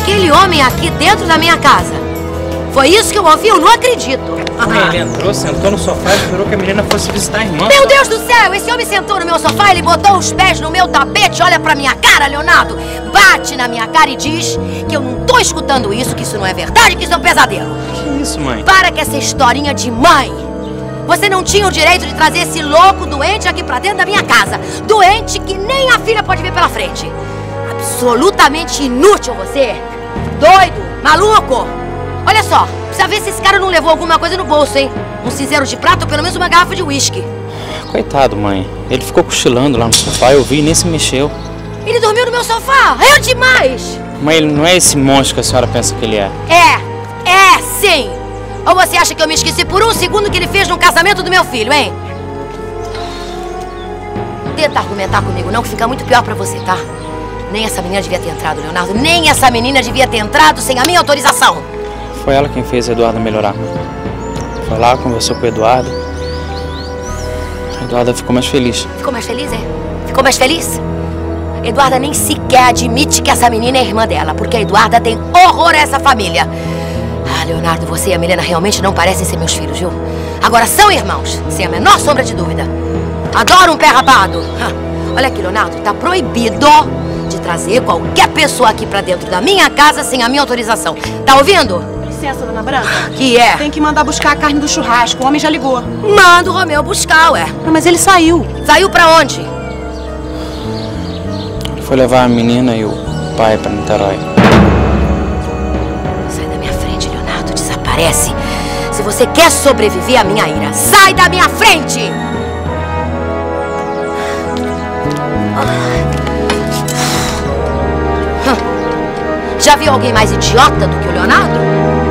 aquele homem aqui dentro da minha casa. Foi isso que eu ouvi, eu não acredito. Ele entrou, sentou no sofá e esperou que a menina fosse visitar a irmã. Meu Deus do céu, esse homem sentou no meu sofá, ele botou os pés no meu tapete, olha pra minha cara, Leonardo, bate na minha cara e diz que eu não tô escutando isso, que isso não é verdade, que isso é um pesadelo. Que isso, mãe? Para com essa historinha de mãe. Você não tinha o direito de trazer esse louco doente aqui pra dentro da minha casa. Doente que nem a filha pode ver pela frente. Absolutamente inútil você. Doido, maluco. Olha só, precisa ver se esse cara não levou alguma coisa no bolso, hein? Um cinzeiro de prata ou pelo menos uma garrafa de uísque. Coitado, mãe. Ele ficou cochilando lá no sofá, eu vi e nem se mexeu. Ele dormiu no meu sofá, é demais! Mãe, ele não é esse monstro que a senhora pensa que ele é. É sim! Ou você acha que eu me esqueci por um segundo que ele fez no casamento do meu filho, hein? Não tenta argumentar comigo não, que fica muito pior pra você, tá? Nem essa menina devia ter entrado, Leonardo. Nem essa menina devia ter entrado sem a minha autorização. Foi ela quem fez a Eduarda melhorar. Foi lá, conversou com a Eduarda. A Eduarda ficou mais feliz. Ficou mais feliz, é? Ficou mais feliz? Eduarda nem sequer admite que essa menina é irmã dela, porque a Eduarda tem horror a essa família. Ah, Leonardo, você e a Milena realmente não parecem ser meus filhos, viu? Agora são irmãos, sem a menor sombra de dúvida. Adoro um pé rapado. Olha aqui, Leonardo, tá proibido de trazer qualquer pessoa aqui pra dentro da minha casa sem a minha autorização. Tá ouvindo? Licença, dona Branca. Que é? Tem que mandar buscar a carne do churrasco. O homem já ligou. Manda o Romeu buscar, ué. Mas ele saiu. Saiu pra onde? Ele foi levar a menina e o pai pra Niterói. Sai da minha frente, Leonardo. Desaparece. Se você quer sobreviver à minha ira, sai da minha frente! Já viu alguém mais idiota do que o Leonardo?